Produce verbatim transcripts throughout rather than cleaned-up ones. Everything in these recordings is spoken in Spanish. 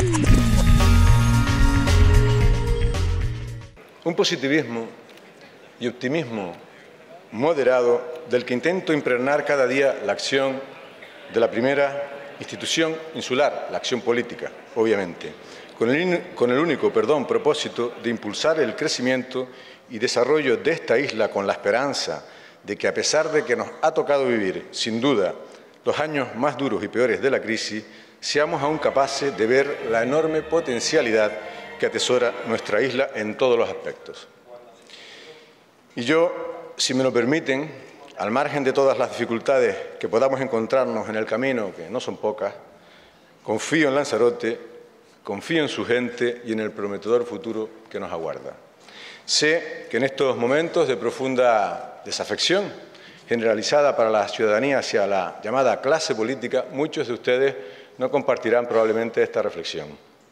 Un positivismo y optimismo moderado del que intento impregnar cada día la acción de la primera institución insular, la acción política, obviamente, con el, con el único perdón, propósito de impulsar el crecimiento y desarrollo de esta isla con la esperanza de que, a pesar de que nos ha tocado vivir, sin duda, los años más duros y peores de la crisis, seamos aún capaces de ver la enorme potencialidad que atesora nuestra isla en todos los aspectos. Y yo, si me lo permiten, al margen de todas las dificultades que podamos encontrarnos en el camino, que no son pocas, confío en Lanzarote, confío en su gente y en el prometedor futuro que nos aguarda. Sé que en estos momentos de profunda desafección generalizada para la ciudadanía hacia la llamada clase política, muchos de ustedes no compartirán probablemente esta reflexión.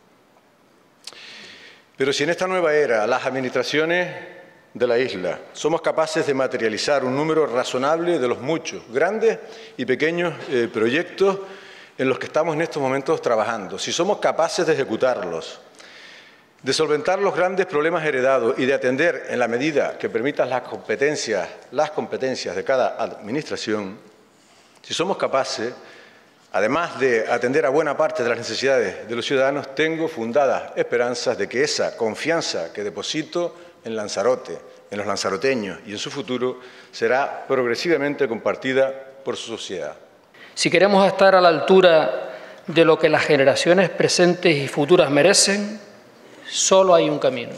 Pero si en esta nueva era las administraciones de la isla somos capaces de materializar un número razonable de los muchos, grandes y pequeños eh, proyectos en los que estamos en estos momentos trabajando, si somos capaces de ejecutarlos, de solventar los grandes problemas heredados y de atender en la medida que permitan las competencias, las competencias de cada administración, si somos capaces, además de atender a buena parte de las necesidades de los ciudadanos, tengo fundadas esperanzas de que esa confianza que deposito en Lanzarote, en los lanzaroteños y en su futuro, será progresivamente compartida por su sociedad. Si queremos estar a la altura de lo que las generaciones presentes y futuras merecen, solo hay un camino.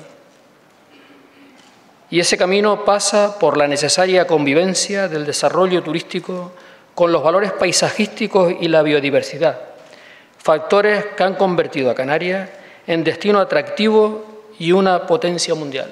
Y ese camino pasa por la necesaria convivencia del desarrollo turístico con los valores paisajísticos y la biodiversidad, factores que han convertido a Canarias en destino atractivo y una potencia mundial.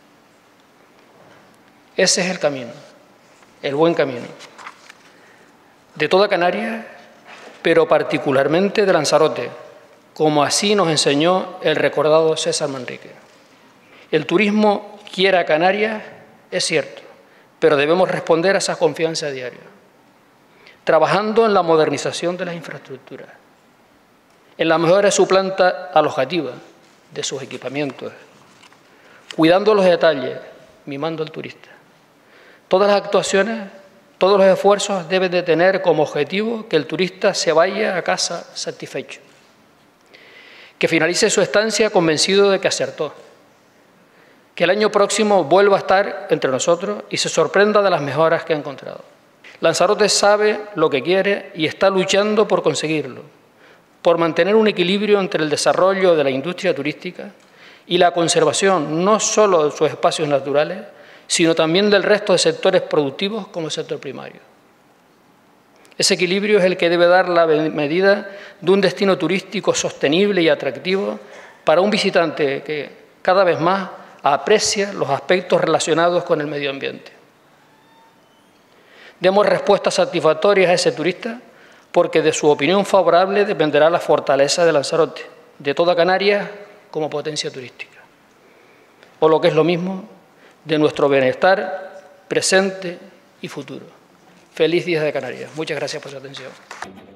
Ese es el camino, el buen camino, de toda Canarias, pero particularmente de Lanzarote, como así nos enseñó el recordado César Manrique. El turismo quiere a Canarias, es cierto, pero debemos responder a esa confianza a diario, trabajando en la modernización de las infraestructuras, en la mejora de su planta alojativa, de sus equipamientos, cuidando los detalles, mimando al turista. Todas las actuaciones, todos los esfuerzos deben de tener como objetivo que el turista se vaya a casa satisfecho, que finalice su estancia convencido de que acertó, que el año próximo vuelva a estar entre nosotros y se sorprenda de las mejoras que ha encontrado. Lanzarote sabe lo que quiere y está luchando por conseguirlo, por mantener un equilibrio entre el desarrollo de la industria turística y la conservación no solo de sus espacios naturales, sino también del resto de sectores productivos como el sector primario. Ese equilibrio es el que debe dar la medida de un destino turístico sostenible y atractivo para un visitante que cada vez más aprecia los aspectos relacionados con el medio ambiente. Demos respuestas satisfactorias a ese turista porque de su opinión favorable dependerá la fortaleza de Lanzarote, de toda Canarias como potencia turística. O lo que es lo mismo, de nuestro bienestar presente y futuro. Feliz Día de Canarias. Muchas gracias por su atención.